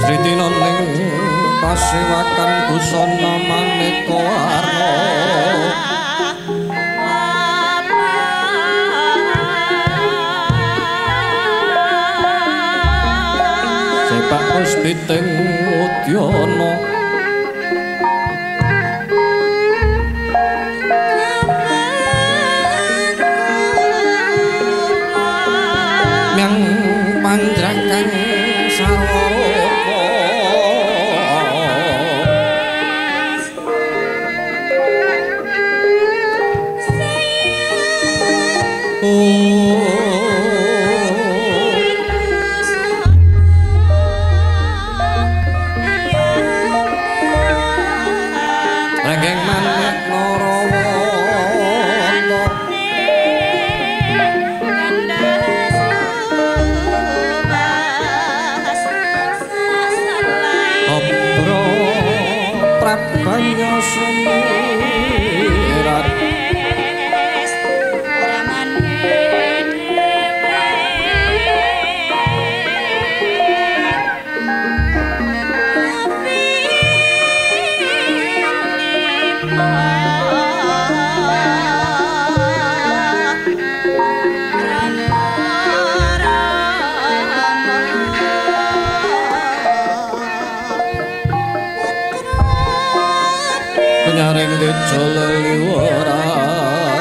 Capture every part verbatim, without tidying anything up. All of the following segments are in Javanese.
Sritina ning pasewakan busana maneka warna sepak puspiting mudyana nyang pandrakan sarwara nyaring dejol liwaran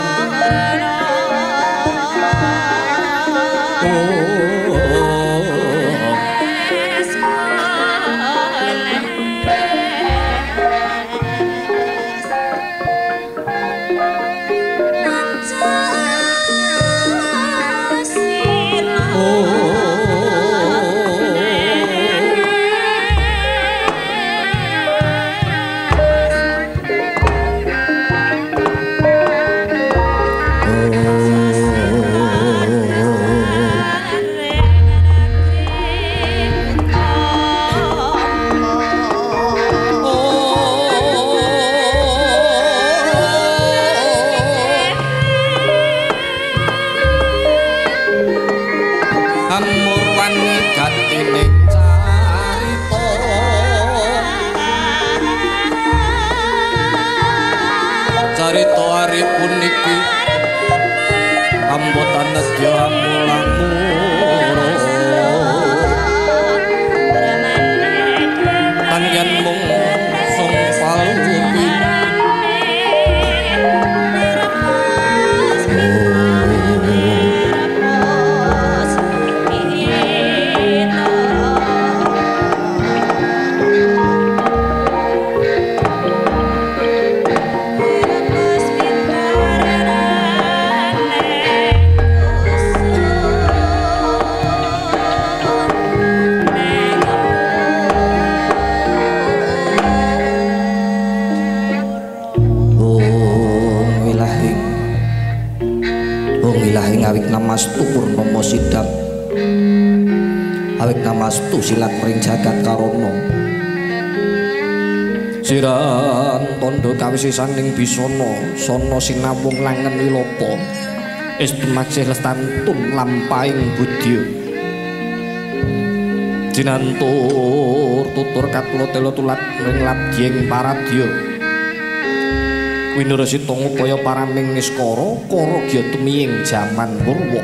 carita ari puniki ambotan nedya mulang-muro tangyan mung song palupi awik namastu purnomo sidam awik namastu silat mring jagat karono siran tondo kawisisan ning bisana sono sinambung langen wilopo estu maksih lestantun lampahing budya jinantur tutur katlo telo tulat ring labdyeng paradya winurasita ngupaya paraming niskara karagya tumiying jaman purwa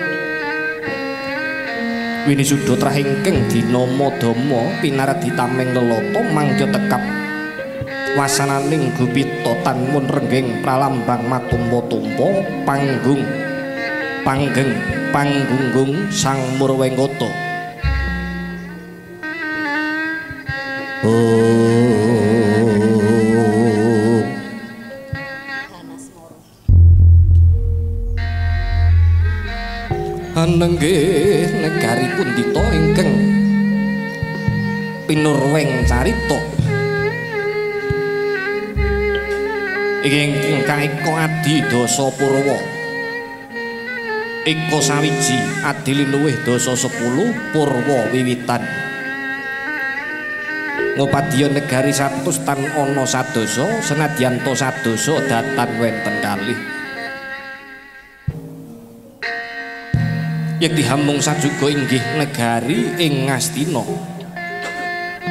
winisuda trahingking dina madama pinaradi tameng lelata mangya tekap wasananing gupita tanmun rengging pralambang matumpa-tumpa panggung panggeng panggunggung sang murwengkata oh anenggih negari pundita ingkang pinurweng carita ingkang kaeka adi dasa purwa eka sawiji adili luwih dasa sepuluh purwa wiwitan ngopadya negari satus tan ana sadasa senadyan to sadasa datan wenten kalih yen dihamung sajuga inggih negari ing Ngastina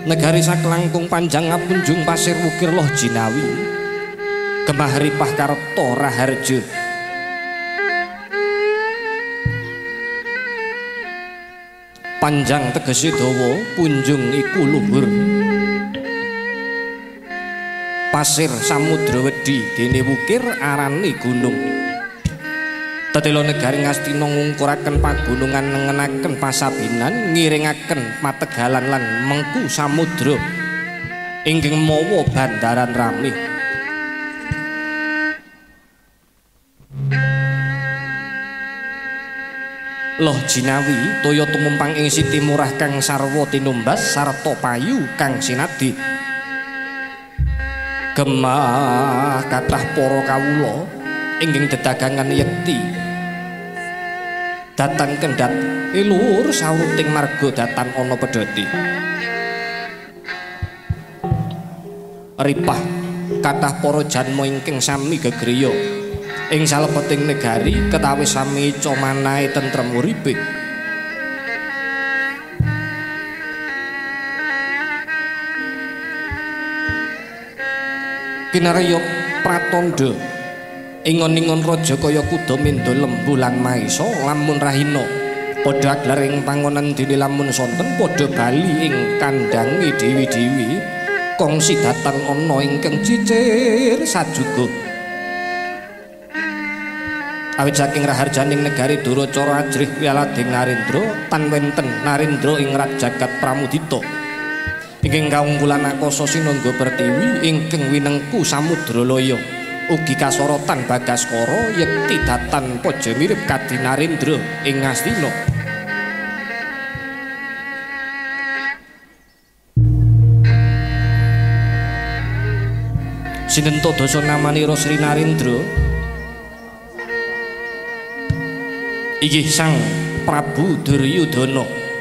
negari saklangkung panjang ngapunjung pasir wukir loh jinawi gemah ripah karto raharjo panjang tegesi dawa punjung iku luhur pasir samudra wedi dene wukir arane gunung tetelo negari Ngastina ngungkuraken pagunungan nengenaken pasabinan ngiringaken mategalan lan mengku samudra inggih mawa bandaran rami loh jinawi toya tumumpang ing siti murah kang sarwa tinumbas sarta payu kang sinadi gemah kathah para kawula inggih dedagangan yekti datan kendhat ilur sawuting marga datan ana pedhoti ripah kathah para janma ingkang sami gegriya ing salebeting negari ketawis sami ica manahe tentrem uripe kinarya pratandha ingon-ingon raja kaya kuda mendha lembu lan maisa lamun rahina padha aglar ing pangonan dene lamun sonten padha bali ing kandhange dewi-dewi kongsi datang ana ingkang cicir sajuga awit saking raharjaning negari Duracara ajrih wialading Narendra tan wenten Narendra ing Rajagat Pramudita ingkang kaungkulan akasa sinangga pertiwi ingkang winengku samudra laya ugi kasorotan Bagaskara yekti datan paja mirip kadi Narendra ing Ngastina sinenta dasa namanira Sri Narendra inggih Sang Prabu Duryudana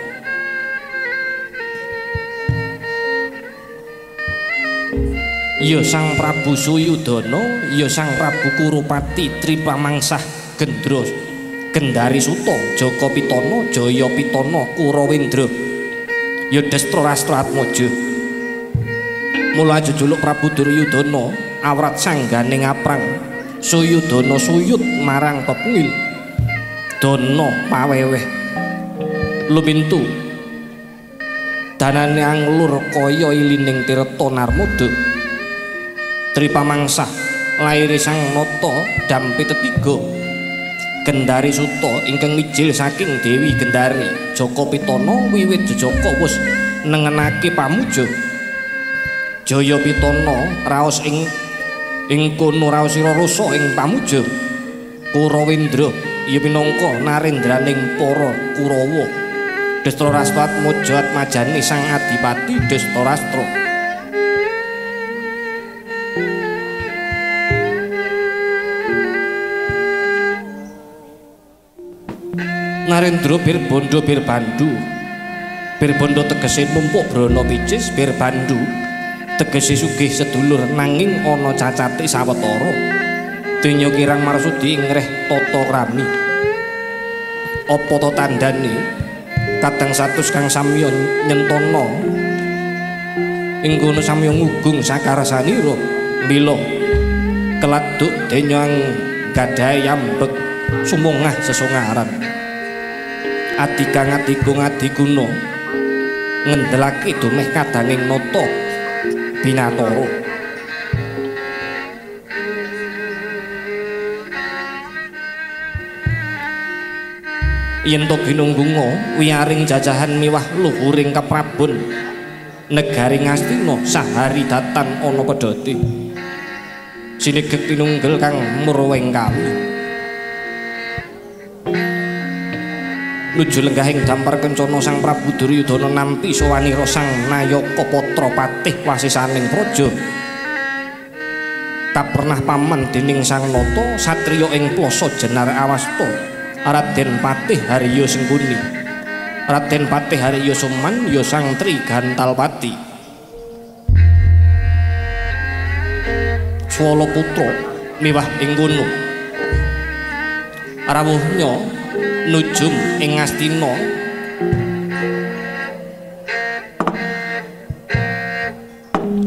ya Sang Prabu Suyudana ya Sang Prabu Kurupati Tripamangsah Gendra Gendari Suta Jaka Pitana Jaya Pitana Kurawendra ya Destrorastra Atmaja mula jejuluk Prabu Duryudana awrat sanggane ngaprang Suyudana suyut marang pepungil dono paweweh lumintu danane anglur kaya ilining tirta narmada Tripamangsah laire sang nata dampi tetiga Gendari Suta ingkang mijil saking Dewi Gendari Jaka Pitana wiwit jejaka wis nengenake pamuja Jaya Pitana raos ing ing kono raosira rasa ing pamuja Kurawendra iya minangka narendraning para Kurawa Destrorastra Atmaja Atmajane sang Adipati Destrorastra Narendra Birbanda Birbandu Birbanda tegese numpuk brana picis Birbandu tegese sugih sedulur nanging ana cacate sawetara donya kirang marsudi ing reh tata krami apa to tandane kadang satus kang samya nyentana ing kono samya ngugung sakarsanira mila keladuk denyang gadhahe yambek sumungah sesongaran adikang adigung adiguna ngendelake domeh kadanging nata binatara yen to ginunggunga wiyaring jajahan miwah luhuring keprabon negari Ngastina sahari datan ana pedhoti sinegek tinunggal kang murweng kawi nuju lenggahing dampar kencana Sang Prabu Duryudana nampi sowanira Sang Nayaka Patra Patih wasisaning praja kapernah paman dening Sang Nata satriya ing plasa Jenar Awasta Raden Patih Harya Sengkuni Raden Patih Harya Suman ya Sang Tri Gantalpati swala putra miwah ing kono rawuhnya nujum ing Ngastina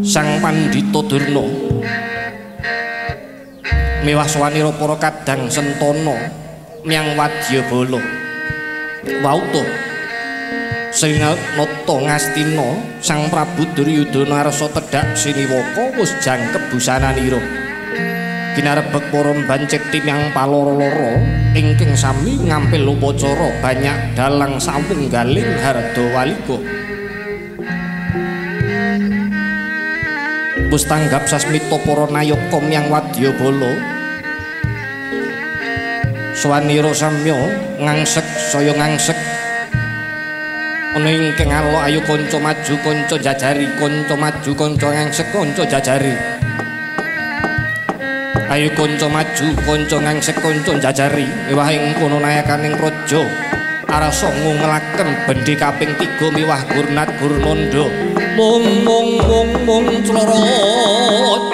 Sang Pandhita Durna miwah sawanira para kadang sentana miang Wadyabala wautuh Srinata Ngastina Sang Prabu Duryudana arsa tedhak siniwaka wis jangkep busananira ginarebeg para mbancekti miang paloro-loro ingkang sami ngampil upacara banyak dalang sawunggaling hardawalika wis tanggap sasmita para nayaka miang Wadyabala sawanira samya ngangsek saya ngangsek ana ingkang alok ayo kanca maju kanca jajari kanca maju kanca ngangsek kanca jajari ayo kanca maju kanca ngangsek kanca jajari miwah ing kono nayakaning praja arasa ngungelaken bendhe kaping tiga miwah gurnat gurnanda mung mung mung mung clorot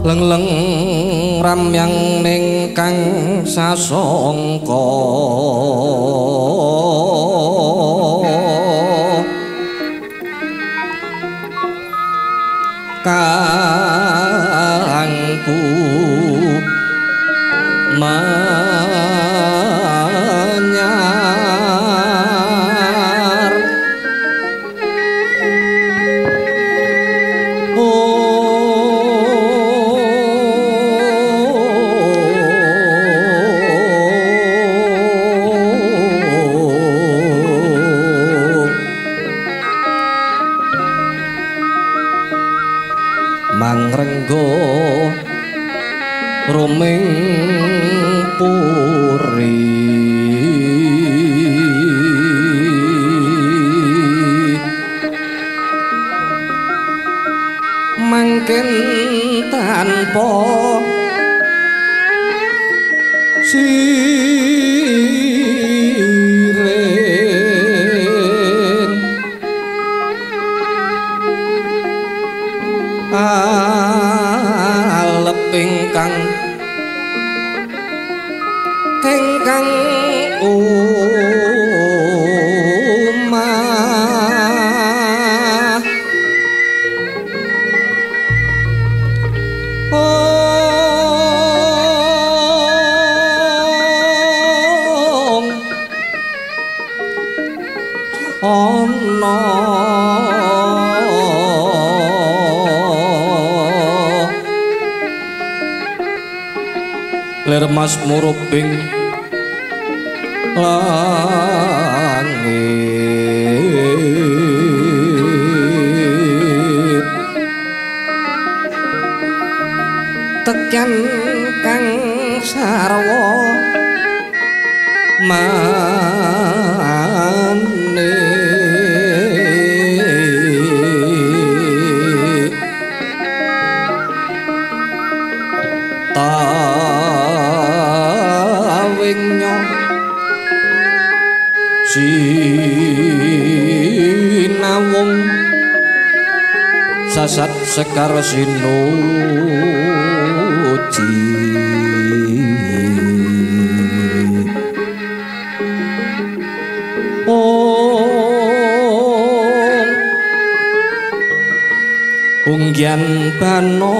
leng-leng ramyang ning kang sasangka kangku manyar mangrenggo ruming puri mangken tanpa siren alep ingkang ingkang umah om ana ler mas murubing langit tekan kang sarwa mane tawingnya sinawung sasat sekar sinuji om unggian bano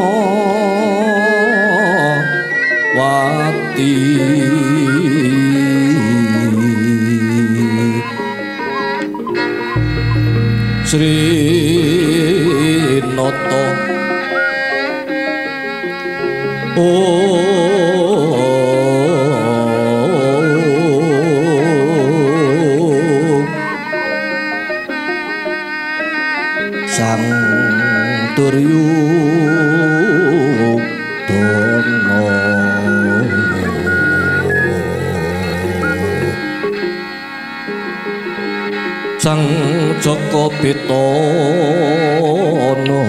wati Sri Noto oh sang Duryudana sang Joko Bitono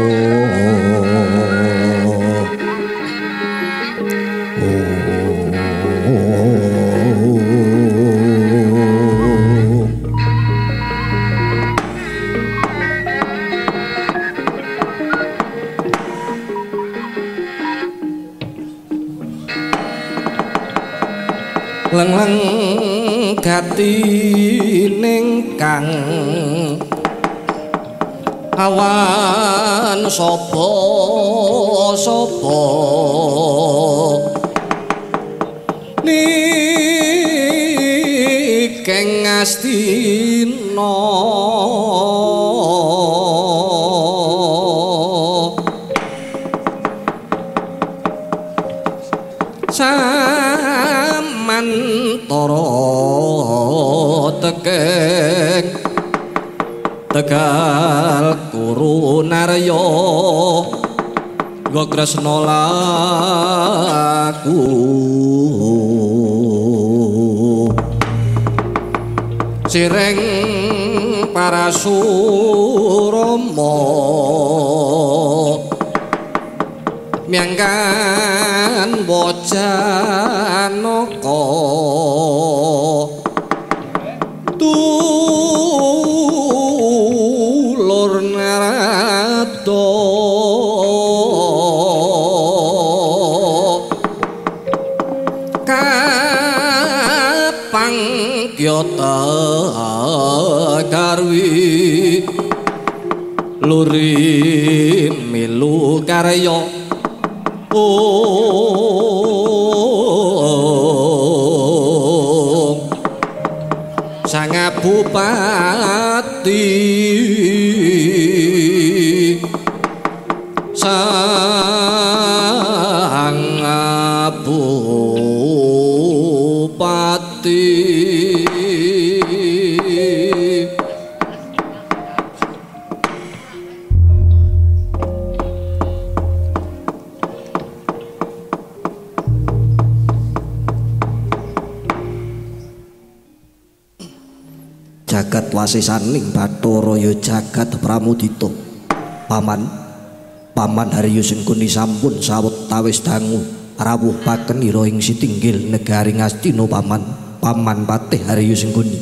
leng-leng gati ning kang awan sapa sapa nikeng Astina samantara tekeng Tegal Kurunarya nggo Kresna laku sireng Parasurama miangkan Bojanaka tulur narada pangyata garwi luri milu karya oh sang bupati sang bupati jagat wasisaning Bathara ya jagat pramudita paman paman Haryo Sengkuni sampun sawetawis dangu rawuh pakenira ing Sitinggil negari Ngastina paman paman Patih Haryo Sengkuni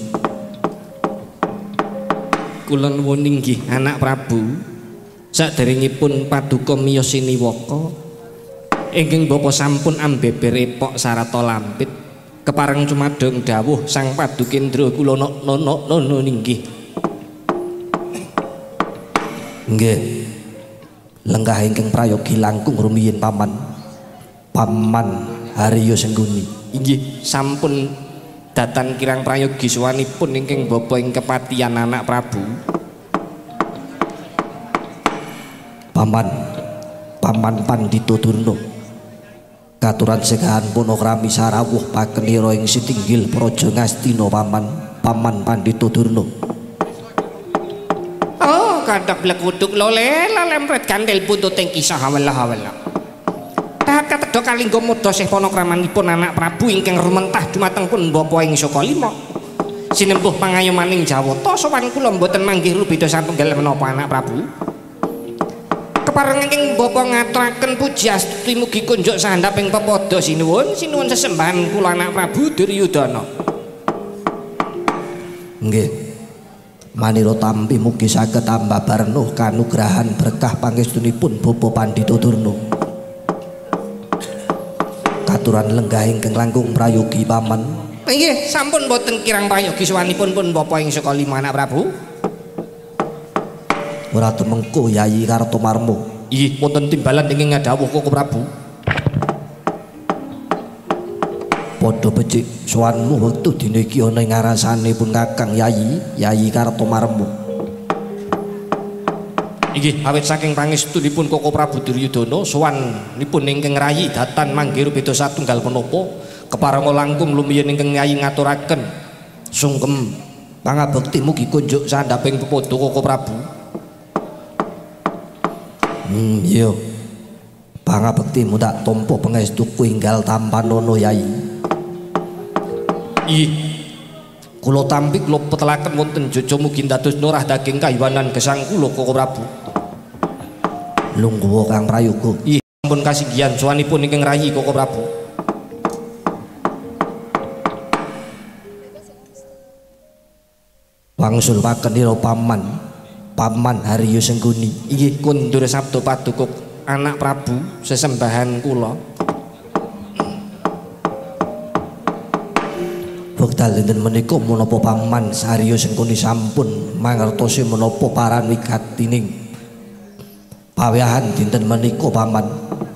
kula nuwun inggih anak Prabu saderengipun paduka miyos siniwaka ingkang bapa sampun ambeber epok sarata lampit kepareng cumadeng dawuh sang Padukendra kula nono ninggih nggih lenggah ingkang prayogi langkung rumiyin paman paman Haryo Sengkuni inggih sampun datan kirang prayogi suwanipun ingkang bapa ing kepatihan anak Prabu paman paman Pandhita Durna katuran segahan Punokrami sarawuh pakenira ing Sitinggil Praja Ngastina paman paman Pandhita Durna oh kadhap lekuduk lole lalempret kandel puntuting kisah hawala hawala tak katedha kalingga modha sih panakramanipun anak Prabu ingkang rumentah dumateng pun bapa ing saka lima sinempuh pangayomaning Jawata sowan kula mboten manggih rubeda satunggal menapa anak Prabu kepareng ingkang bapa ngaturaken puji astuti mugi kunjuk sandhaping pepada sinuwun sinuwun sesembahan kula anak Prabu Duryudana nggih manira tampi mugi saged tambah barnuh kanugrahan berkah pangestunipun bapa Pandhita Durna katuran lenggah ingkang langkung prayogi paman nggih sampun boten kirang prayogi sawanipun pun bapa ing saka lima anak Prabu ora temengko Yayi Kartomarmo inggih wonten timbalan ingkang ngadhawuh Koko Prabu padha becik sowanmu wektu dina iki ana ing ngarasane pun Kakang Yayi Yayi Kartomarmo inggih awit saking pangestunipun Koko Prabu Duryudana sowanipun ingkang rayi datan manggih rubeda satunggal menapa kepareng langkung lumiyin ingkang Yayi ngaturaken sungkem pangabekti mugi kunjuk sandhaping pepada Koko Prabu Hmm, iya. Pangabektimu tak tampa pangestuku enggal tampanono Yayi. Ih. Kula tampi kula petelaken wonten jaja mugi dados norah daging kayuwanan gesang kula Koko Prabu. Lungguh Kang Prayoga. Ih, sampun kasinggihan sowanipun ingkang rayi Koko Prabu. Wangsul pakenira paman Paman Haryo Sengkuni inggih kundur sabda paduka anak Prabu sesembahan kula wekdal dinten menika menapa paman Haryo Sengkuni sampun mangertosi menapa paran wigatining pawehan dinten menika paman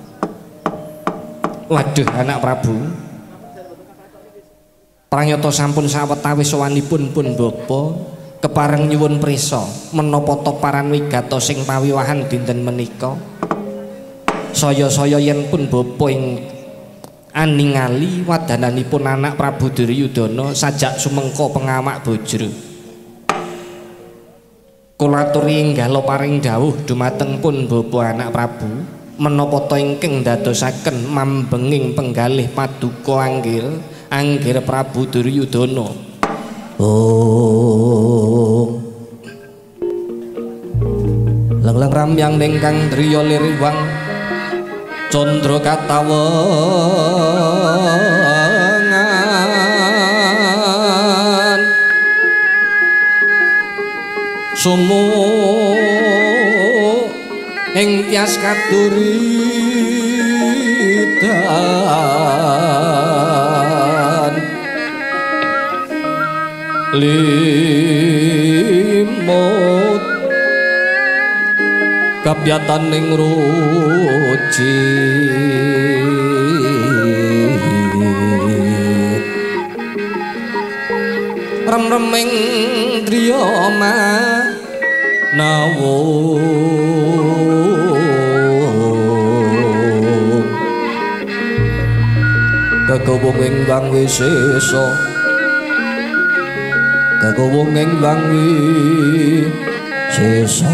waduh anak Prabu pranyata sampun sawetawis sowanipun pun bapa kepareng nyuwun prisa menapa toparan wigata sing pawiwahan dinten menika saya-saya yen pun bapa ing aningali wadananipun anak Prabu Duryudana sajak sumengka pengamak bojro kula aturi enggalo paring dawuh dumateng pun bapa anak Prabu menapa ta ingkang dadosaken mambenging penggalih paduka anggir anggir Prabu Duryudana oh Lang-lang ramyang nengkang driya liriwang Condro katawengan Sumu ing tias kaduridan limut kapyataning ruci rem-reming driya manawa kagawong ing wang wisesa kagawong ing wang wisesa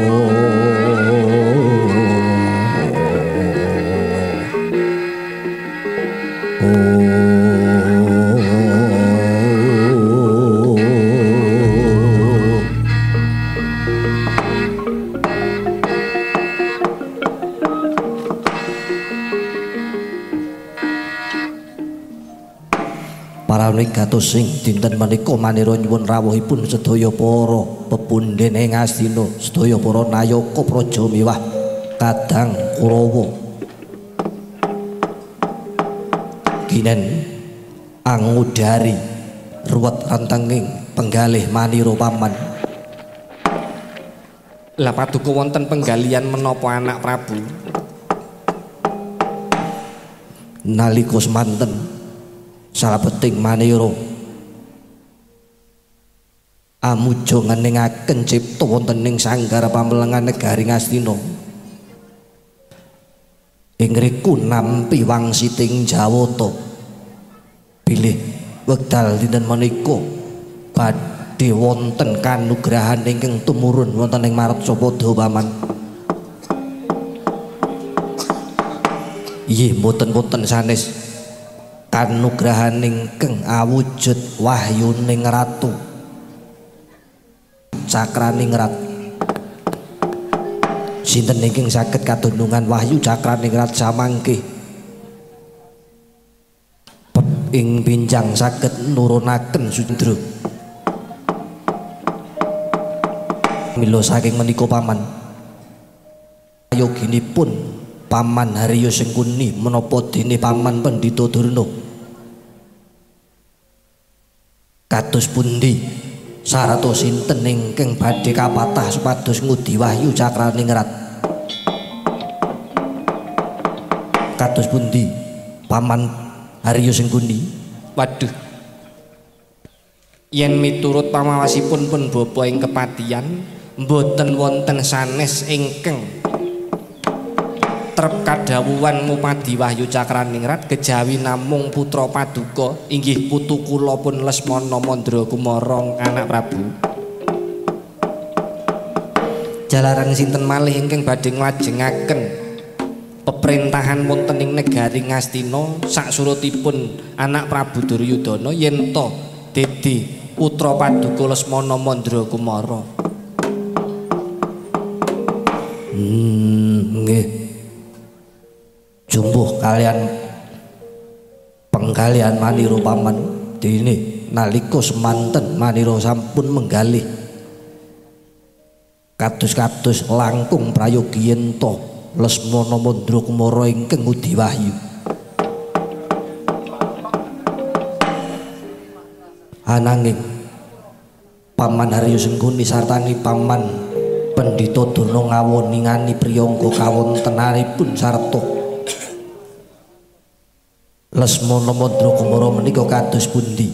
Gatos sing dinten menika manira nyuwun rawuhipun sedaya para pepundhen ing Astina sedaya para nayaka praja miwah kadang Kurawa kinen angudari ruwet rantenging penggalih manira paman la paduka wonten penggalian menapa anak Prabu nalika semanten salabeting manira amuja ngeningaken cipta wonten ing sanggar pamelengan negari Ngastina ing riku nampi wangsiting Jawata bilih wekdal dinten menika badhe wonten kanugrahan ingkang tumurun wonten ing Maratsapada paman inggih mboten-mboten sanes kanugrahan ingkang awujud wahyuning ratu Cakraning Rat sinten ingkang saged katulungan wahyu Cakraning Rat samangke ing pinjang saged nurunaken Sudra mila saking menika paman yoginipun Paman Harya Sengkuni menapa dene Paman Pandhita Durna kados pundi sarata sinten ingkang badhe kapatah supados ngudi wahyu Cakraning Rat kados pundi Paman Harya Sengkuni waduh yen miturut pamawasipun pun bapa ing kepatihan mboten wonten sanes ingkang trep kadhawuhan ngupadi wahyu Cakraning Rat kejawi namung putra paduka inggih putu kula pun Lesmana Mandra Kumara anak Prabu jalaran sinten malih ingkang badhe nglajengaken peperintahan wonten ing negari Ngastina saksurutipun anak Prabu Duryudana yen to dadi putra paduka Lesmana Mandra Kumara hmm nggih jumbuh kalian penggalian manira paman dene nalika semanten manira sampun menggalih kados-kados langkung prayogi yen to Lesmana Mandra Kumara ingkang ngudi wahyu ananging Paman Harya Sengkuni sartani Paman Pandhita Durna ngawoningani priyangga kawontenanipun sarta Lesmana Mandra Kumara menika kados pundi?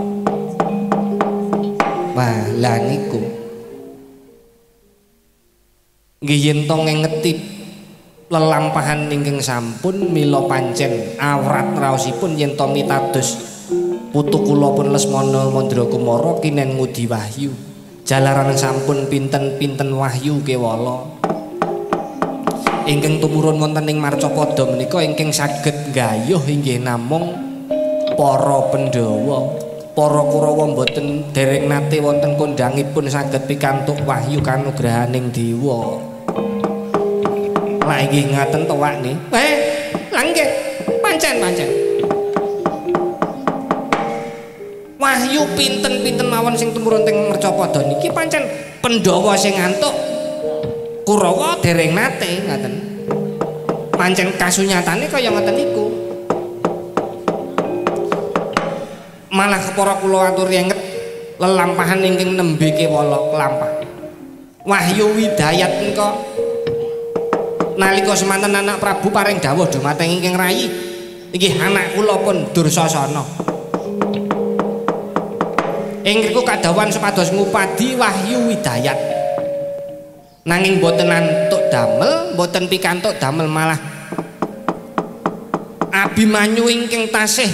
Wah, lah niku. Nggih yen to ngengeti lelampahan ingkang sampun mila pancen awrat raosipun yen to mitados putu kula pun Lesmana Mandra Kumara kinen ngudi wahyu. Jalaran sampun pinten-pinten wahyu kewala. Ingkang tumurun wonten ing Marcapada menika ingkang saged nggayuh inggih namung para Pandhawa. Para Kurawa mboten dereng nate wonten kondhangipun saged pikantuk wahyu kanugrahaning dewa. Lah inggih ngaten to wakne. Eh, lah nggih, pancen-pancen. Wahyu pinten-pinten mawon sing tumurun teng Marcapada niki pancen Pandhawa sing ngantuk Kurawa dereng nate ngaten. Pancen kasunyatane kaya ngoten niku. Malah para kula atur yenget lelampahan ingkang nembe kewala kelampah Wahyu Widayat menika nalika semanten anak Prabu paring dawuh dumateng ingkang rayi inggih anak kula pun Dursasana ing riku kadhawuhan supados ngupadi Wahyu Widayat nanging boten antuk damel boten pikantuk damel malah Abimanyu ingkang tasih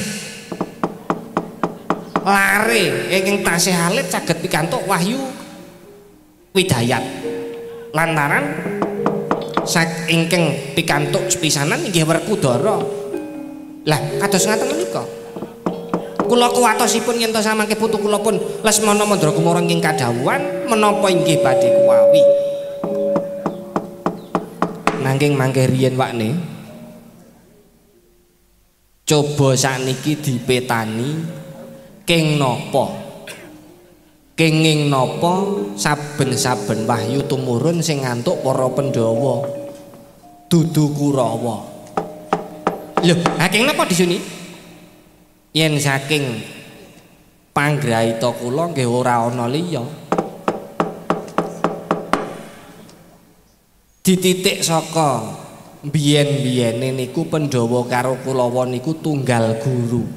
lare ingkang tasih alit saged pikantuk Wahyu Widayat lantaran sak ingkang pikantuk sepisanan inggih Werkudara lah kados ngaten menika kula kuwatosipun yen to samangke putu kula pun Lesmana Mandrakumara ingkang kadhawuhan menapa inggih badhe kuwawi nanging mangke riyen wakne coba sakniki dipetani keng napa kenging napa saben-saben wahyu tumurun sing ngantuk para Pandhawa dudu Kurawa lho saking napa disuni yen saking panggraita kula nggih ora ana liya dititik saka biyen-biyene niku Pandhawa karo Kurawa niku tunggal guru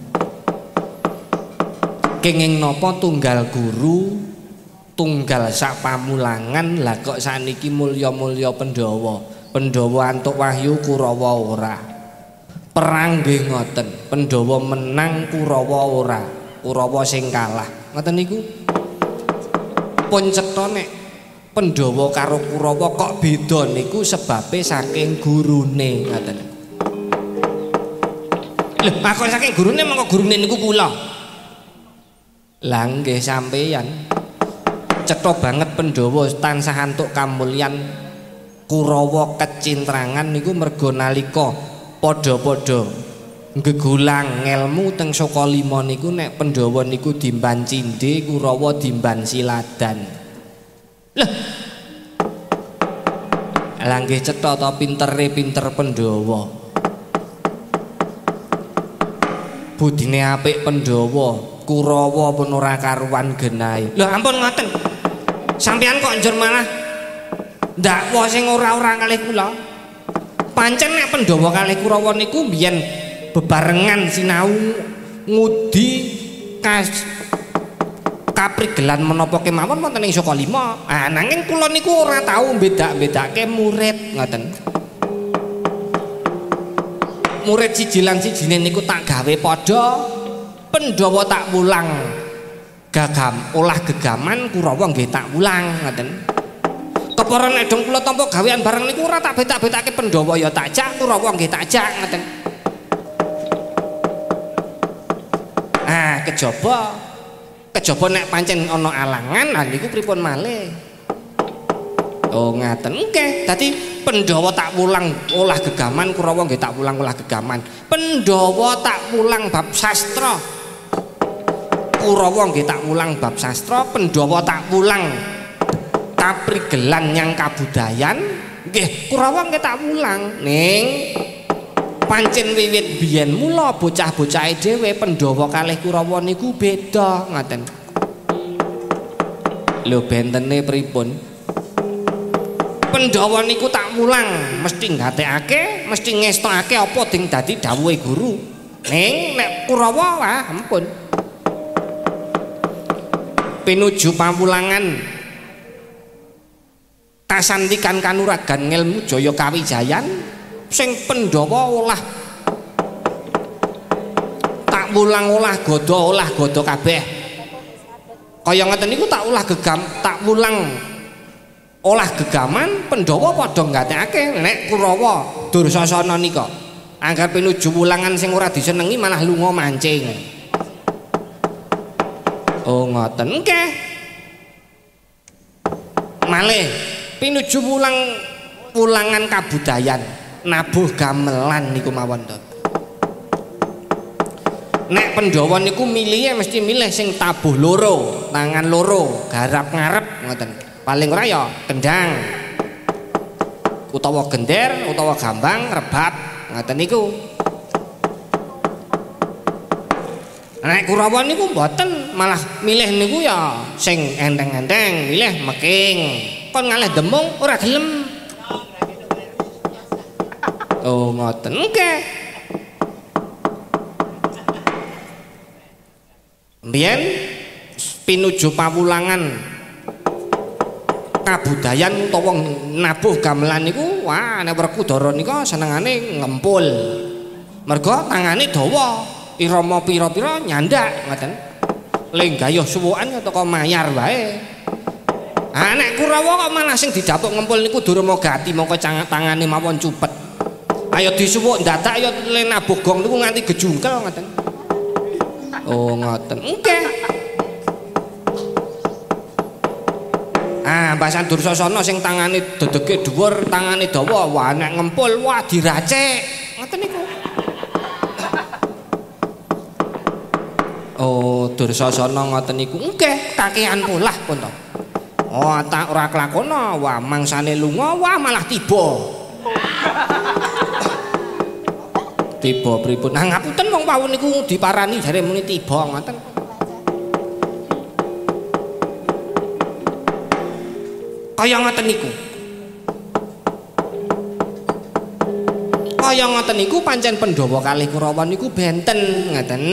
kenging napa tunggal guru tunggal sak pamulangan lah kok saniki mulya-mulya Pandhawa Pandhawa antuk wahyu Kurawa ora perang nggih ngoten Pandhawa menang Kurawa ora Kurawa sing kalah ngoten niku pun cetha nek Pandhawa karo Kurawa kok beda niku sebabe saking gurune ngoten lho kok saking gurune mengko gurune niku kula lah nggih sampeyan cetha banget Pandhawa tansah antuk kamulyan Kurawa kecintrangan niku merga nalika padha-padha gegulang ngelmu teng Sokalima niku nek Pandhawa niku dimban cindhe Kurawa dimban siladan lho lah nggih cetha ta pintere pinter Pandhawa budine apik Pandhawa Kurawa pun ora karuan genahe. Lho ampun ngoten. Sampeyan kok njur malah ndakwa sing ora-ora kalih kula. Pancen nek Pandhawa kalih Kurawa niku mbiyen bebarengan sinau ngudi kas kaprigelan menapa kemawon wonten ing Sokalima. Ah nanging kula niku ora tau bedak-bedake murid ngoten. Murid siji lan sijine niku tak gawe padha Pandhawa tak wulang gagam olah gegaman Kurawa nggih tak wulang ngoten kepara nek dong kula tampa gawean bareng niku ora tak betak-betake Pandhawa ya tak jak Kurawa nggih tak jak ngoten ah kejaba kejaba nek pancen ana alangan ah niku pripun malih oh ngaten nggih dadi Pandhawa tak wulang olah gegaman Kurawa nggih tak wulang olah gegaman Pandhawa tak wulang bab sastra Kurawa nggih tak wulang bab sastra Pandhawa tak wulang kaprigelan yang kabudayan nggih Kurawa nggih tak wulang ning pancen wiwit biyen mula bocah-bocahe dhewe Pandhawa kalih Kurawa niku beda ngoten lho bentene pripun Pandhawa niku tak wulang mesti nggatekake mesti ngestokake apa ding dadi dawuhe guru ning nek Kurawa wah ampun pinuju pawulangan kasantikan kanuragan ngelmu jaya kawijayan sing Pandhawa olah tak wulang olah gada olah gada kabeh kaya ngeten niku tak olah gegam tak wulang olah gegaman Pandhawa padha nggatekake nek Kurawa Dursasana nika anggar pinuju wulangan sing ora disenengi malah lunga mancing oh ngoten nggih malih pinuju wulang wulangan kabudayan nabuh gamelan niku mawon to nek Pandhawa niku milih mesti milih sing tabuh loro tangan loro garap ngarep ngoten paling ora ya kendang utawa gender utawa gambang rebat ngoten niku Nek Kurawa niku mboten, malah milih niku ya sing enteng-enteng, milih meking. Kon ngalih demung ora gelem. Oh, ngoten. Nggih. Mbiyen pinuju pawulangan kabudayan utawa nabuh gamelan niku, wah nek Werkudara nika senengane ngempul. Merga tangane dawa. Irama pira-pira nyandak ngoten. Lenggayuh suwukan teko mayar wae. Ah nek Kurawa kok malah sing didapuk ngempul niku Durmagati mongko tangane mawon cupet. Ayo disuwuk ndadak ya le nabuh gong niku nganti gejungkel ngoten. Oh ngoten. Nggih. Ah Basan Dursasana sing tangane dedege dhuwur, tangane dawa, wah nek ngempul wah diracik. Ngoten niku. Oh, Dursasana ngoten niku. Nggih, kakehan polah pun to. Oh, tak ora kelakona, wah mangsane lunga, wah malah tiba. Tiba pripun? Nah, ngapunten wong pawon niku diparani jare muni tiba ngoten. Kaya ngoten niku. Kaya ngoten niku pancen Pandhawa kalih Kurawa niku benten ngoten.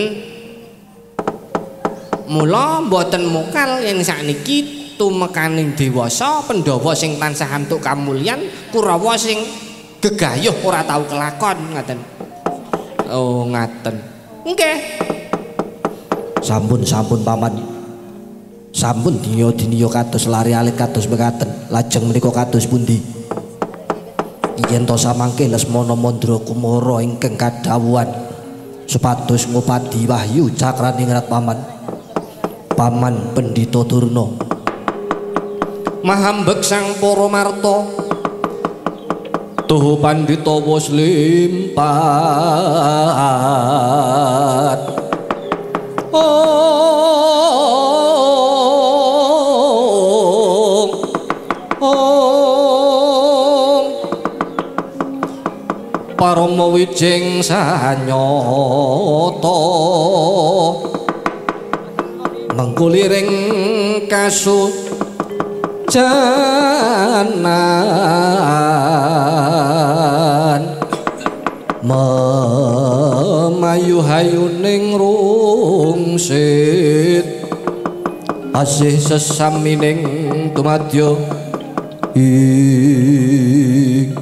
Mula mboten mokal yen sakniki tumekaning dewasa Pandhawa sing tansah antuk kamulyan, Kurawa sing gegayuh ora tau kelakon ngoten. Oh, ngaten. Nggih. Sampun sampun paman. Sampun dinya-dinya kados lari alit kados mekaten. Lajeng menika kados pundi? Yen to samangke Lesmana Mandra Kumara ingkang kadhawuhan supados ngupadi wahyu cakraning rat paman. Paman Pendhita Durna Mahambek sang para marta tuhu pandhita wis limpat. Om Om Parama wijing sanyata mengkuliring kasujanan memayuhayuning rungsit asih sesamining tumadya ing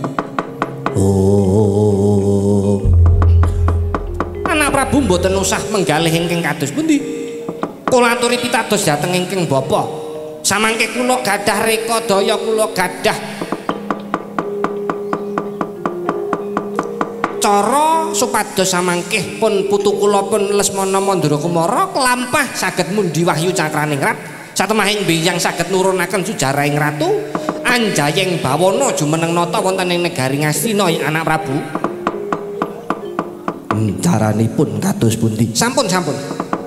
Om. Anak Prabu mboten usah menggalih ingkang kados pundi? Kula aturi pitados dhateng ingkang Bapa. Samangke kula gadah reka daya kula gadah cara supados samangke pun putu kula pun Lesmana Mandra Kumara kelampah saged mundi wahyu cakraning rat. Satemahing biyang saged nurunaken sujarahing ratu Anjayeng Bawana jumeneng nata wonten ing negari Ngastina anak Prabu. Hmm, caranipun kados pundi? Sampun sampun.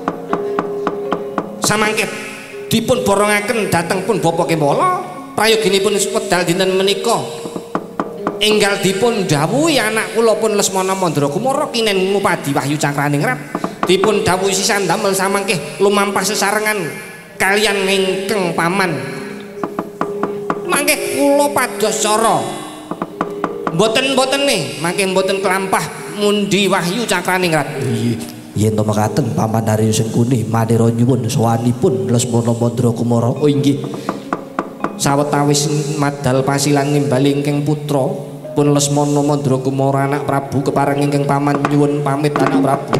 Samangke dipun borongaken dhateng pun Bapa Kemala prayoginipun wedal dinten menika enggal dipun dawuhi anak kula pun Lesmana Mandra Kumara kinen ngupadi wahyu cakraning rat dipun dawuhi sisan damel samangke lumampah sesarengan kalian ingkang paman mangke kula pados cara mboten-mboten nih mangke mboten kelampah mundi wahyu cakraning rat. Yen to mekaten paman Haryo Sengkuni manira nyuwun sowanipun Lesmana Mandra Kumara. Oh inggih. Sawetawis madal pasilan nimbali ingkang putra pun Lesmana Mandra Kumara anak Prabu kepareng ingkang paman nyuwun pamit anak Prabu.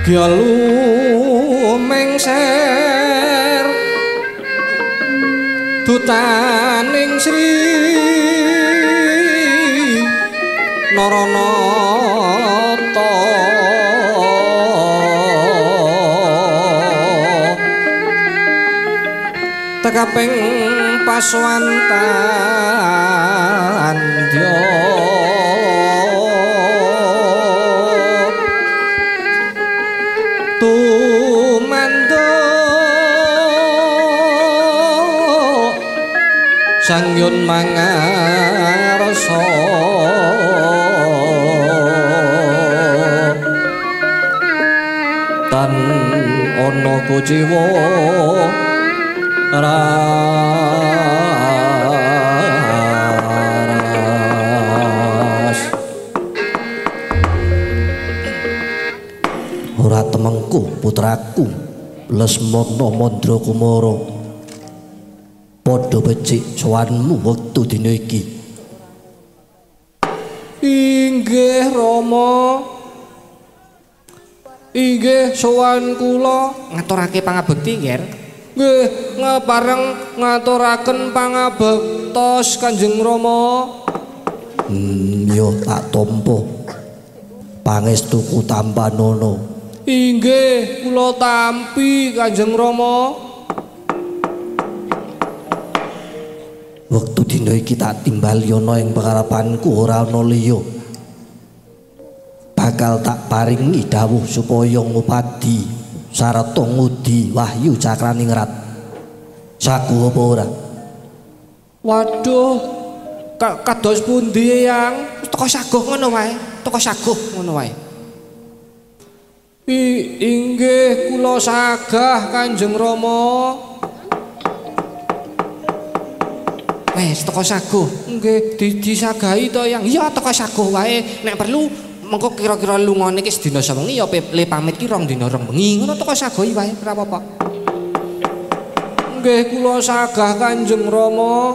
ya lumengser dutaning Sri Naranata tekaping paswantandya tumandha Sanghyun mangarsa tan ana kuciwa ras ora temengku putraku Lesmana Mandra Kumara padha becik sowanmu wektu dina iki. Inggih Rama. Inggih sowan kula ngaturake pangabekti Nger. Nggih ngapareng ngaturaken pangabektos Kanjeng Rama. Hmm yo tak tampa pangestuku tampanana. Inggih kula tampi Kanjeng Rama. Wektu dina iki tak timbali ana ing pangarapanku ora ana liya. Bakal tak paringi dawuh supaya ngupadi sarta ngudi wahyu cakraning rat. Sagu apa ora? Waduh, kados pundi Yang? Teko saguh ngono wae, teko saguh ngono wae. I, inggih kula sagah Kanjeng Rama. Wes teko saguh. Nggih disagahi to Yang. Iya teko saguh wae. Nek perlu mengko kira-kira lungane iki sedina sewengi ya le pamit ki rong dina rong bengi. Ngono teko saguh wae ora apa-apa. Nggih kula sagah Kanjeng Rama.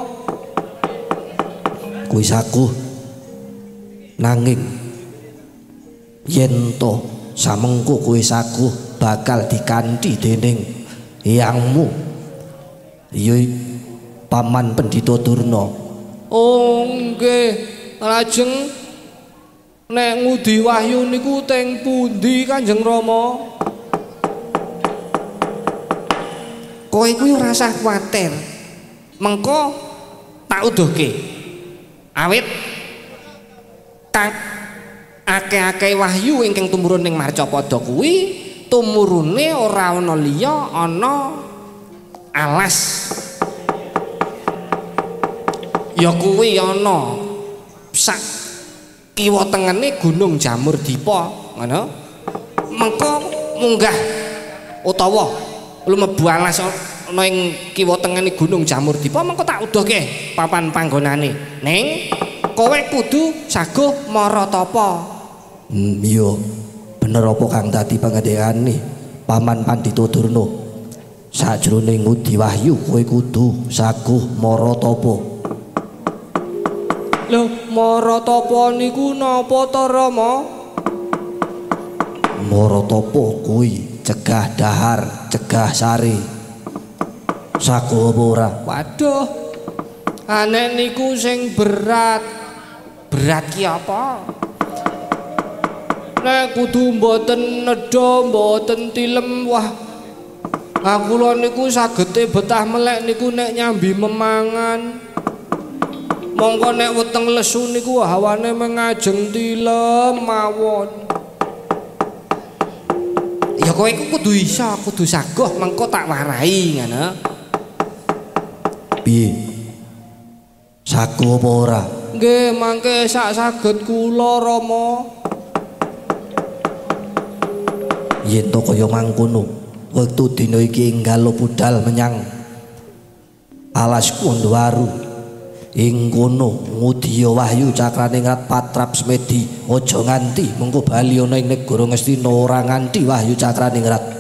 Kuwi saguh. Nanging yen to samengko kuwi saguh bakal dikanthi dening eyangmu. Iya Paman Pendhita Durna. Oh nggih, lajeng nek ngudi wahyu niku teng pundi Kanjeng Rama? Kowe kuwi ora usah kuwatir. Mengko tak uduhke. Awit kang akeh-akeh wahyu ingkang tumurun ning Marcapada kuwi tumurune ora ana liya ana alas. Ya kuwi ana sak kiwa tengene Gunung Jamur Dipa ngono. Mengko munggah utawa lumebu alas ana ing kiwa tengene Gunung Jamur Dipa mengko tak udohke papan panggonane. Ning kowe kudu saguh maratapa. Hmm iya bener apa kang dadi pangandikane Paman Pandhita Durna. Sajroning ngudi wahyu kowe kudu saguh maratapa. Lho, maratapa niku napa to Rama? Maratapa kuwi cegah dahar, cegah sari. Saguh apa ora? Waduh. Anek niku sing berat. Berat ki apa? Nek kudu mboten nedha, mboten tilem, wah. Ah kula niku sagete betah melek niku nek nyambi memangan. Monggo nek weteng lesu niku hawane mengajeng tilem mawon. Ya kowe iku kudu iso, kudu saguh mengko tak warai ngono. Piye? Saguh apa ora? Nggih, mangke sak saged kula Rama. Yen to kaya mangkono, wektu dina iki enggal budal menyang alas Kundwaru. Ing kono ngudiya wahyu cakraning rat patrap semedi aja nganti mengko bali ana ing negara Ngastina ora nganti wahyu cakraning rat.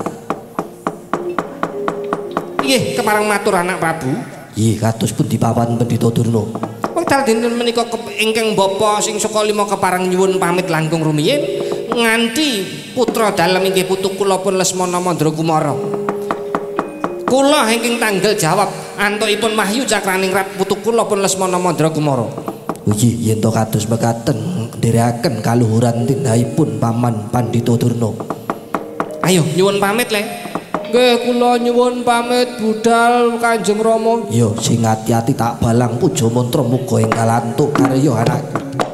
Nggih kepareng matur anak Prabu. Nggih kados pundi Paman Pendhita Durna. Wekdal dinten menika ingkang bapa sing saka lima kepareng nyuwun pamit langkung rumiyin nganti putra dalem inggih putu kula pun Lesmana Mandra Kumara. Kula ingkang tanggal jawab antukipun Wahyu Cakraningrat putu kula pun Lesmana Mandra Kumara. Uji yen to kados mekaten nderekaken kaluhuran tindhaipun Paman Pandhita Durna. Ayo nyuwun pamit le. Nggih kula nyuwun pamit budal Kanjeng Rama. Yo sing ati-ati tak balang puja mantra muga enggal antuk karya anak.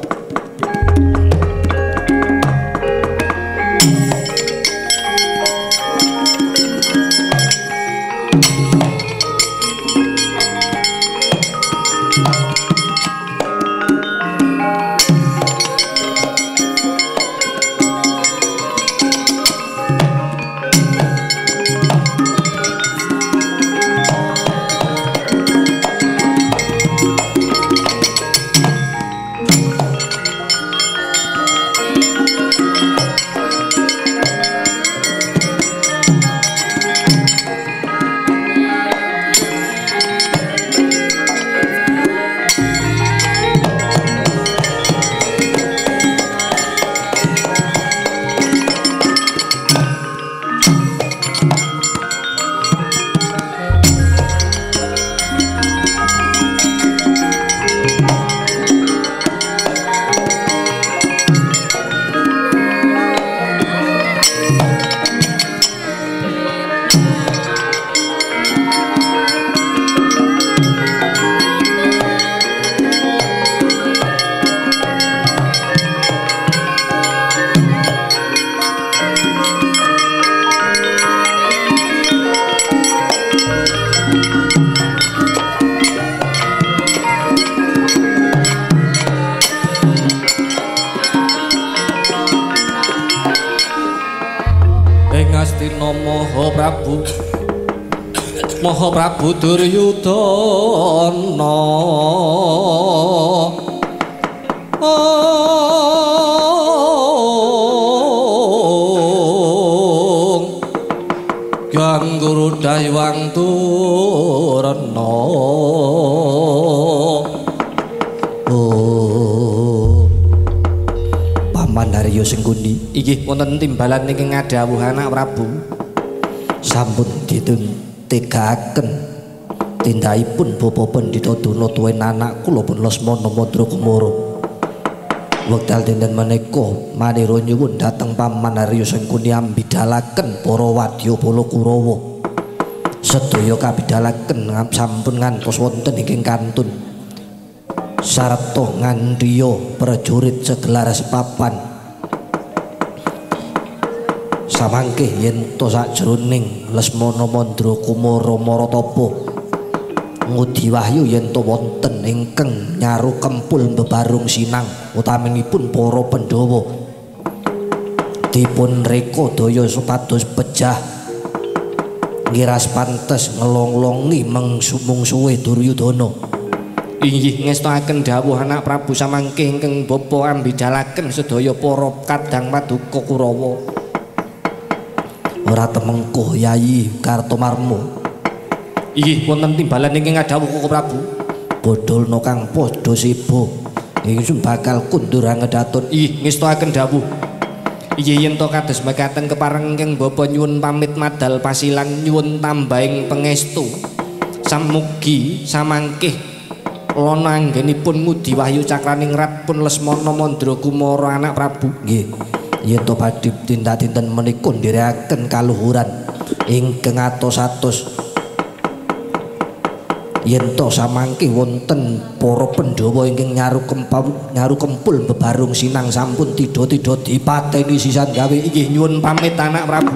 Maha Prabu Duryudana Gangguru Daywang Durna Oh Paman Haryo Sengkuni inggih wonten timbalan niki ngadhawuh anak Prabu sampun ditun tegaken tindhaipun Bapa Pandhita Durna tuwin anak kula pun Lesmana Mandra Kumara. Wekdal dinten menika manira nyuwun dhateng Paman Haryo Sengkuni ambidalaken para wadya bala Kurawa. Sedaya kabidalaken sampun ngantos wonten ing kantun. Sarta ngandhiya prajurit segelar sepapan. Samangke yen to sakjroning Lesmana Mandra Kumara Maratapa ngudi wahyu yen to wonten ingkang nyaru kempul bebarung sinang utaminipun para Pandhawa dipun reka daya supados pejah ngiras pantes ngelonglongi mungsumungsuhe Duryudana. Inggih ngestakaken dawuh anak Prabu samangke ingkang bapa ambidalaken sedaya para kadang paduka Kurawa. Ora temengko Yayi Kartomarma. Inggih wonten timbalan ingkang ngadhawuh Koko Prabu. Bodolna kang padha siba ingsun bakal kundur angedhaton. Inggih ngestakaken dawuh. Inggih yen to kados mekaten kepareng ingkang bapa nyuwun pamit madal pasilan nyuwun tambahing pangestu. Samugi samangke lana anggenipun ngudi wahyu Cakraningrat pun Lesmana Mandra Kumara anak Prabu. Nggih. Yen to badhe tindak dinten menika nderekaken kaluhuran ingkang atos-atos yen to samangke wonten para Pandhawa ingkang nyaru kempul nyaru kempul bebarung sinang sampun tida-tida dipateni sisan gawe. Inggih nyuwun pamit anak Prabu.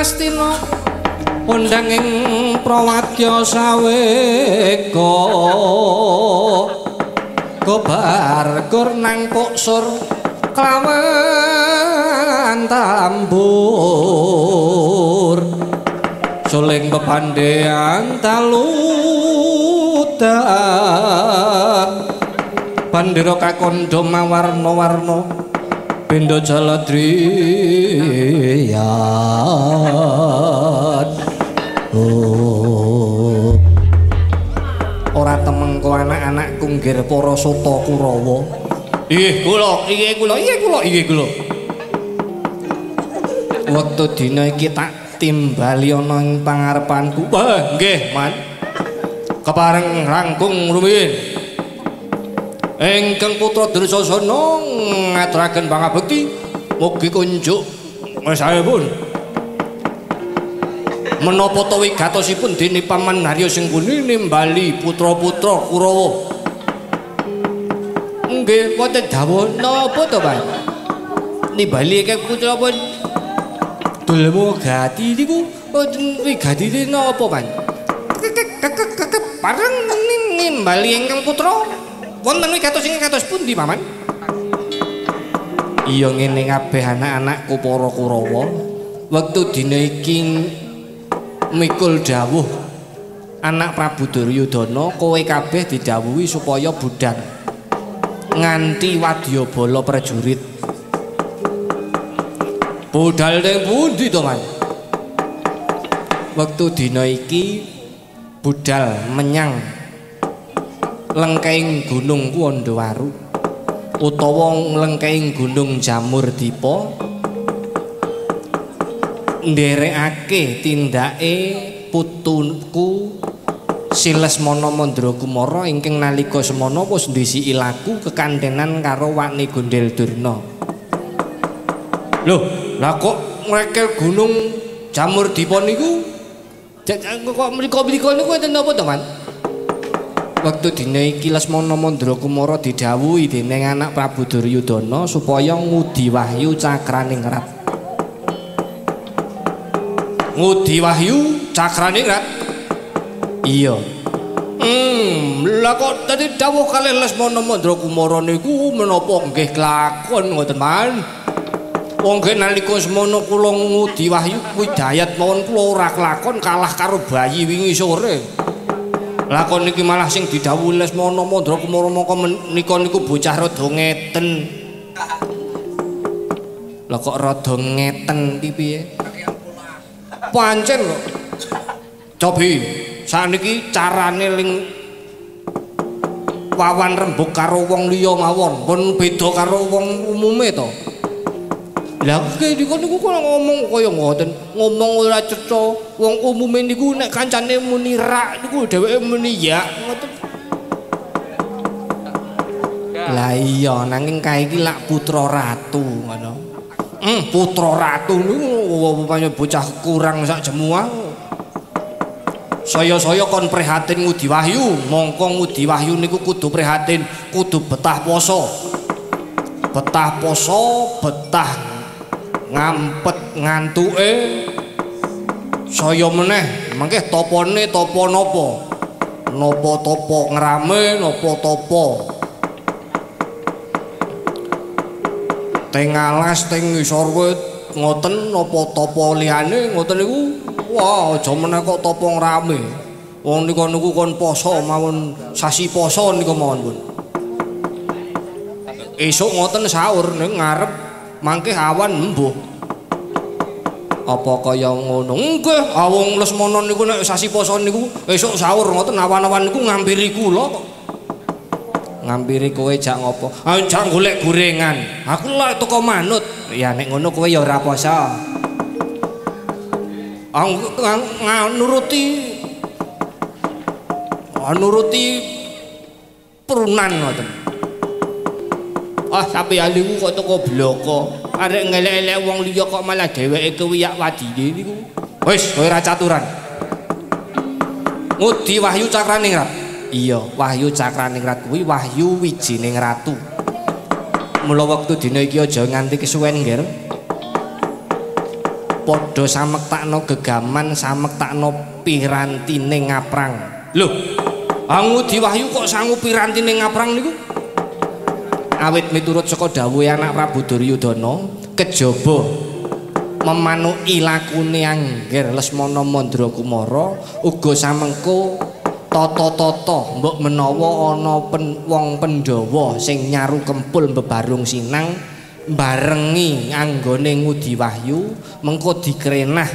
Astina undang ing prawadya sawega gobar gur nang puksur klawan tambur suling pepandhean taludan bandera kakandha mawarna-warna bendha jaladriyan oh ora temengko anak-anakku nggir para sota Kurawa inggih kula inggih kula inggih kula inggih kula wektu dina iki tak timbali ana ing pangarepanku wah nggih man kepareng langkung rumiyin ingkang putra Dursasana ngaturaken pangabekti mugi kunjuk saepun menapa ta wigatosipun dene Paman Harya Sengkuni nimbali putra-putra Kurawa nggih wonten dawuh napa to Pak nimbali kek putra-putra Dulmu gati niku wigatine napa Pak pareng nimbali ingkang putra wonten wigatos ing kados pundi Paman? Iya ngene kabeh anak-anakku para Kurawa. Wektu dina iki mikul dawuh anak Prabu Duryudana kowe kabeh didhawuhi supaya budhal nganti wadyabala prajurit. Budhal ning pundi to, Man? Wektu dina iki budhal menyang lengkeng Gunung Kuwandawaru utawa lengkeng Gunung Jamurdipa nderekake tindake putuku Si Lesmana Mandrakumara ingkang nalika semana wis ndhisiki laku kekanthenan karo Wakni Gondel Durna. Lho, lah kok ngrekel Gunung Jamurdipa niku kok mriko-mriko niku enten napa to, Man? Waktu dina iki Lesmana Mandrakumara didhawuhi dening anak Prabu Duryudana supaya ngudi wahyu cakraning rat. Ngudi wahyu cakraning rat. Iya. Hmm, lah kok tadi dawuh kalih Lesmana Mandrakumara niku menapa nggih kelakon ngoten Man? Wong nggih nalika semana kula ngudi wahyu kuwi dayat mawon kula ora kelakon kalah karo bayi wingi sore. Lakon niki malah sing didhawuhi Lesmana Mandrakumara mongko menika niku bocah rada ngeten. Lah kok rada ngeten iki piye? Pancen kok. Cobi, saniki carane ling wawan rembug karo wong liya mawon, pun beda karo wong umume to. Lah kok niku niku kok ngomong kaya ngoten, ngomong ora cetha. Wong umume niku nek kancane muni rak niku dheweke muni ya ngoten. Lah iya nanging kae iki lak putra ratu ngono. Hmm, putra ratu niku upamane bocah kurang sak jemuah. Saya-saya kon prihatin ngudi wahyu, mongko ngudi wahyu niku kudu prihatin, kudu betah poso. Betah poso, betah ngampet ngantuke saya meneh mangke topone topo napa napa topo ngrame napa topo teng alas teng ngisor wit ngoten napa topo liyane ngoten niku wah aja meneh kok topo ngrame wong nika niku kon poso mawon sasi poso nika mawon pun esuk ngoten sahur ning ngarep mangke awan embuh. Apa kaya ngono? Nggih, awong Lesmana niku nek sasi poso niku esuk sahur ngoten awan-awan niku ngampiri kula kok. Ngampiri kowe jak ngopo? Ah jak golek gorengan. Aku lak teko manut. Ya nek ngono kowe ya ora poso. Ah nuruti nuruti perunan ngoten. Ah sampe aliku kok teko bloko. Arek ngelek-elek wong liya kok malah dheweke kewiyak wadine niku. Wis, kowe ora caturan. Ngudi wahyu cakraning rat. Iya, wahyu cakraning rat kuwi wahyu wijining ratu. Mula wektu dina iki aja nganti kesuwen, Nger. padha samektakno gegaman samektakno pirantine ngaprang. Lho, Ngudi Wahyu kok sangu pirantine ngaprang niku? Awit miturut saka dawuhe anak Prabu Duryudana, kejaba memanuki lakune Angger Lesmana Mandra Kumara uga samengko tata-tata mbok menawa ana pen, wong Pandhawa sing nyaru kempul bebarung sinang barengi anggone Ngudi Wahyu mengko dikrenah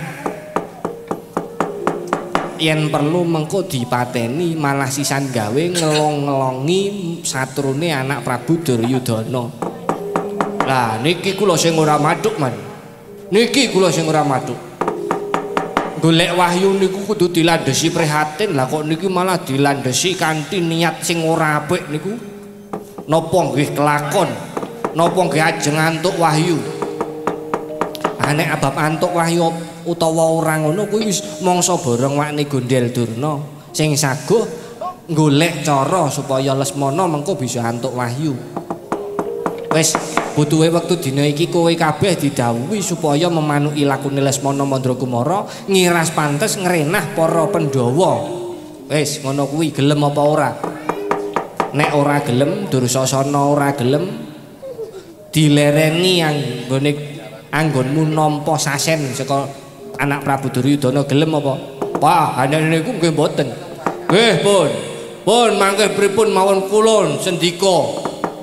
yen perlu mengko dipateni malah sisan gawe ngelong-ngelongi satrune anak Prabu Duryudana. Lah niki kula sing ora madhuk man. Niki kula sing ora madhuk. Golek Wahyu niku kudu dilandhesi prihatin, lah kok niki malah dilandhesi kanthi niat sing ora apik niku. Napa nggih kelakon? Napa nggih ajeng antuk Wahyu? Ah nek abab antuk Wahyu utawa ora ngono kuwi wis mangsa bareng wakne Gondel Durna sing saguh golek cara supaya Lesmana mengko bisa antuk Wahyu. Wis butuhe wektu dina iki kowe kabeh didhawuhi supaya memanuki lakune Lesmana Mandra Kumara ngiras pantes ngrenah para Pandhawa. Wis ngono kuwi gelem apa ora? Nek ora gelem Dursasana ora gelem dilereni anggone anggonmu nampa sasen saka anak Prabu Duryudana gelem apa? Wah, hanene niku nggih mboten. Nggih, pun. Pun mangke pripun mawon kula sendika.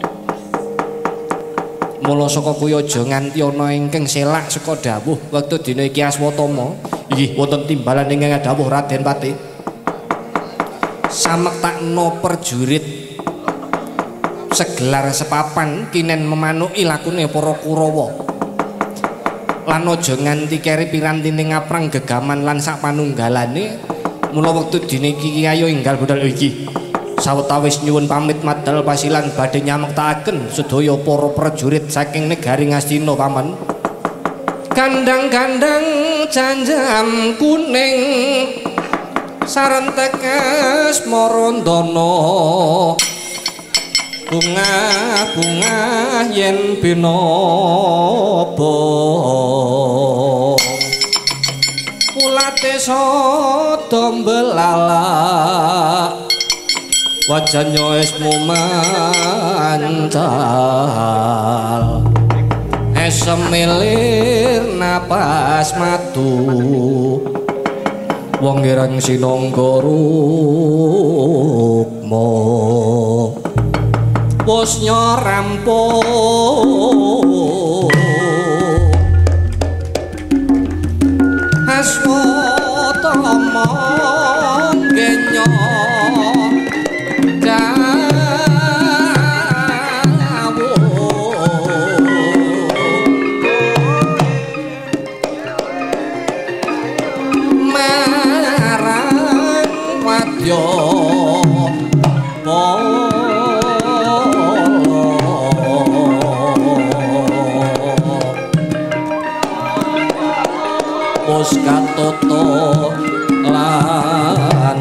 Mula saka kuwi aja nganti ana ingkang selak saka dawuh wektu dina iki Aswatama. Inggih wonten timbalan ingkang dawuh Raden Patih. Samektakno perjurit segelar sepapan kinen memanuki lakune para Kurawa. Lan aja nganti keri pirantine ngaprang gegaman lan sak panunggalane. Mula wektu dina iki ayo enggal budal iki. Sawetawis nyuwun pamit madal pasilan badhe nyamektakaken sedaya para prajurit saking negari Ngastina paman. Kandang-kandang janjam kuning sarentek Asmarandana bunga-bunga yen binaba ulate sada mbelalak wajahnya esmu mancal es semilir napas matu wong ireng sinangga rukma wis nyorampung Aswatama genya Katoto lan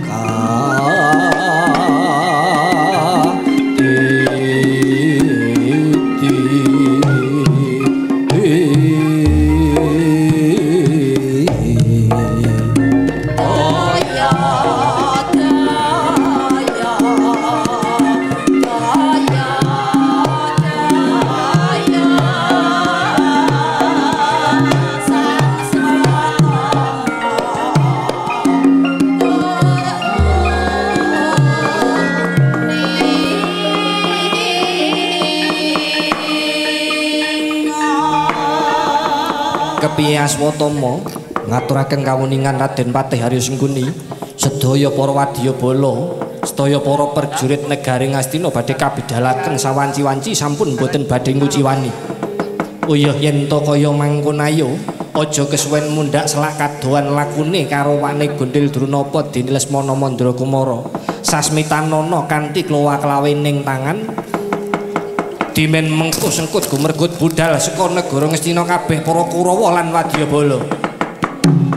kepiye Aswatama ngaturaken kawuningan Raden Patih Haryo Sengkuni sedaya para wadyabala sedaya para prajurit negari Ngastina badhe kabidalaken sawanci-wanci sampun boten badhe nguciwani. Uyuh yen to kaya mangkon ayo aja kesuwen mundhak selak kadohan lakune karo wane Gondel Drunapa dene Lesmana Mandra Kumara sasmitanana kanthi klowa-klawening tangan dimen mengko sengkut gumergut budal saka negara Ngastina kabeh para Kurawa lan wadyabala.